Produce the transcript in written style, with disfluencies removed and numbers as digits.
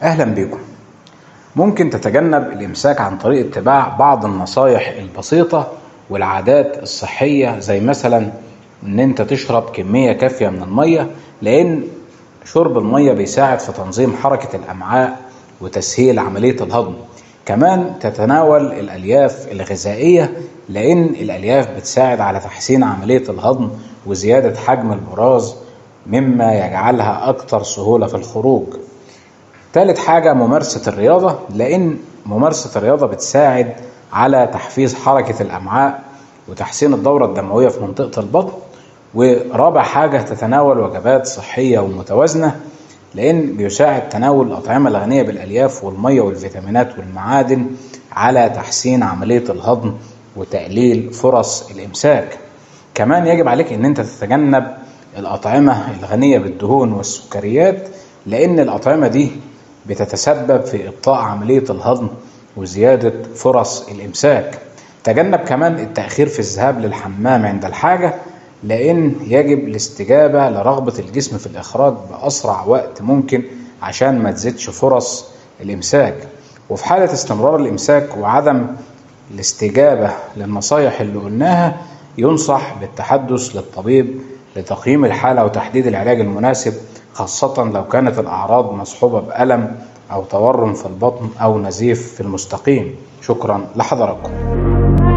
أهلا بكم. ممكن تتجنب الإمساك عن طريق اتباع بعض النصايح البسيطة والعادات الصحية، زي مثلا إن أنت تشرب كمية كافية من المية، لأن شرب المية بيساعد في تنظيم حركة الأمعاء وتسهيل عملية الهضم. كمان تتناول الألياف الغذائية، لأن الألياف بتساعد على تحسين عملية الهضم وزيادة حجم البراز، مما يجعلها أكثر سهولة في الخروج. ثالث حاجة ممارسة الرياضة، لأن ممارسة الرياضة بتساعد على تحفيز حركة الأمعاء وتحسين الدورة الدموية في منطقة البطن. ورابع حاجة تتناول وجبات صحية ومتوازنة، لأن بيساعد تناول الأطعمة الغنية بالألياف والمية والفيتامينات والمعادن على تحسين عملية الهضم وتقليل فرص الإمساك. كمان يجب عليك أن أنت تتجنب الأطعمة الغنية بالدهون والسكريات، لأن الأطعمة دي بتتسبب في إبطاء عملية الهضم وزيادة فرص الإمساك. تجنب كمان التأخير في الذهاب للحمام عند الحاجة، لأن يجب الاستجابة لرغبة الجسم في الإخراج بأسرع وقت ممكن عشان ما تزيدش فرص الإمساك. وفي حالة استمرار الإمساك وعدم الاستجابة للنصايح اللي قلناها، ينصح بالتحدث للطبيب لتقييم الحالة وتحديد العلاج المناسب، خاصة لو كانت الأعراض مصحوبة بألم أو تورم في البطن أو نزيف في المستقيم. شكرا لحضراتكم.